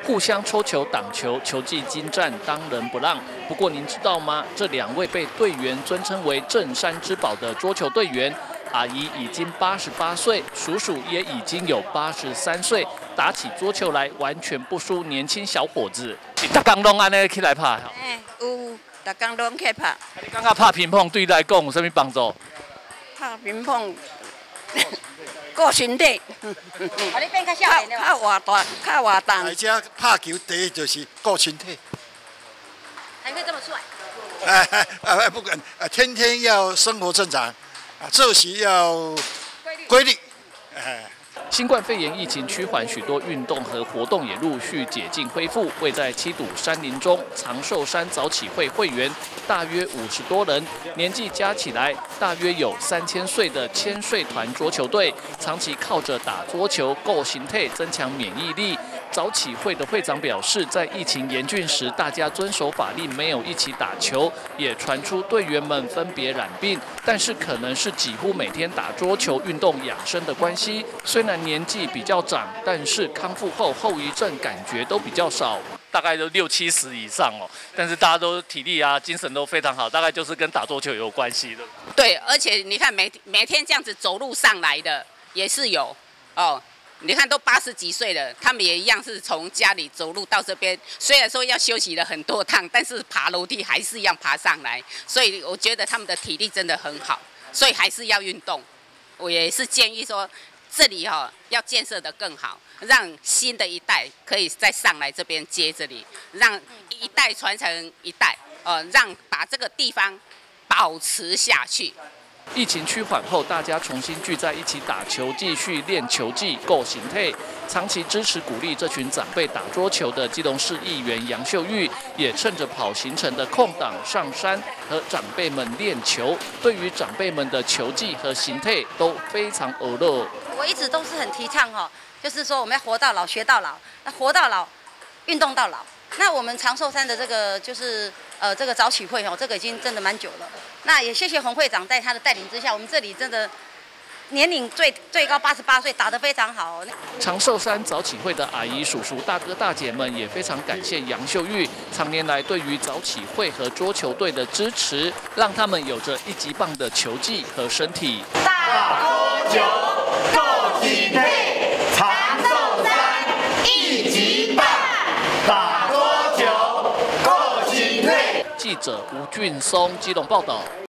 互相抽球挡球，球技精湛，当仁不让。不过您知道吗？这2位被队员尊称为镇山之宝的桌球队员，阿姨已经88岁，叔叔也已经有83岁，打起桌球来完全不输年轻小伙子。你大刚拢安尼起来拍？ 有，大刚拢起拍。 你感觉拍乒乓对你来讲有啥物帮助？ 拍乒乓。顾身体， 啊，你变较少年了。 较活动。 而且拍球第一就是顾身体。 还会这么帅？ 不管，天天要生活正常，作息要规律。 新冠肺炎疫情趋缓，许多运动和活动也陆续解禁恢复。位在七堵山林中长寿山早起会会员大约50多人，年纪加起来大约有3000岁的千岁团桌球队，长期靠着打桌球够形态增强免疫力。早起会的会长表示，在疫情严峻时，大家遵守法令，没有一起打球，也传出队员们分别染病，但是可能是几乎每天打桌球运动养生的关系。虽然年纪比较长，但是康复后后遗症感觉都比较少，大概都60、70以上哦。但是大家都体力啊、精神都非常好，大概就是跟打桌球有关系的。 对，而且你看每天这样子走路上来的也是有哦。你看都80几岁了，他们也一样是从家里走路到这边，虽然说要休息了很多趟，但是爬楼梯还是一样爬上来，所以我觉得他们的体力真的很好，所以还是要运动。我也是建议说，这里要建设得更好，让新的一代可以再上来这边接这里，让一代传承一代，让把这个地方保持下去。 疫情趋缓后，大家重新聚在一起打球，继续练球技、够形态。长期支持鼓励这群长辈打桌球的基隆市议员杨秀玉，也趁着跑行程的空档上山和长辈们练球。对于长辈们的球技和形态都非常娱乐。 我一直都是很提倡就是说我们要活到老学到老，那活到老，运动到老。那我们长寿山的这个就是这个早起会这个已经真的蛮久了。那也谢谢洪会长在他的带领之下，我们这里真的年龄最高88岁，打得非常好。 长寿山早起会的阿姨、叔叔、大哥、大姐们也非常感谢杨秀玉常年来对于早起会和桌球队的支持，让他们有着1级棒的球技和身体。 打桌球够体配，长寿山1级棒。打桌球够体配。 记者吴俊松基隆报道。